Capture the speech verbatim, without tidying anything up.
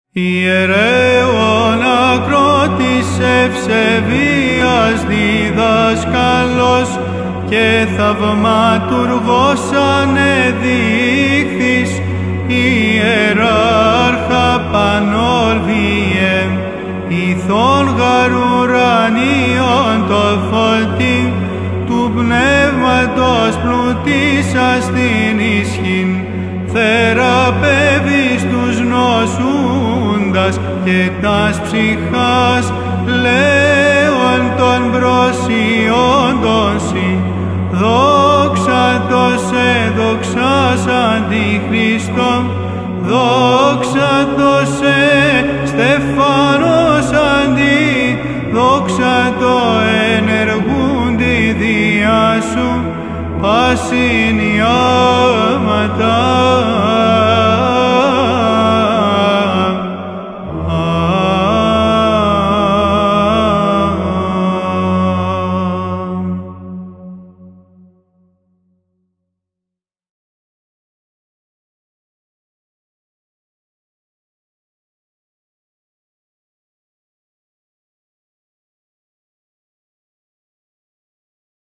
Ιερέων ακρότης ευσεβίας διδάσκαλος και θαυματουργός ανεδείχθης, ιεράρχα πανόλβιε, ηθών γαρουρανίων το φωτί του πνεύματος πλουτίσας την ισχύν, θεραπεύεις τους νοσούντας και τας ψυχάς λέων των προσιόντωση. Δόξα τω σε δοξάς Αντιχριστό, δόξα τω σε Στεφάνος αντί, δόξα τω ενεργούντι διά σου, πασιν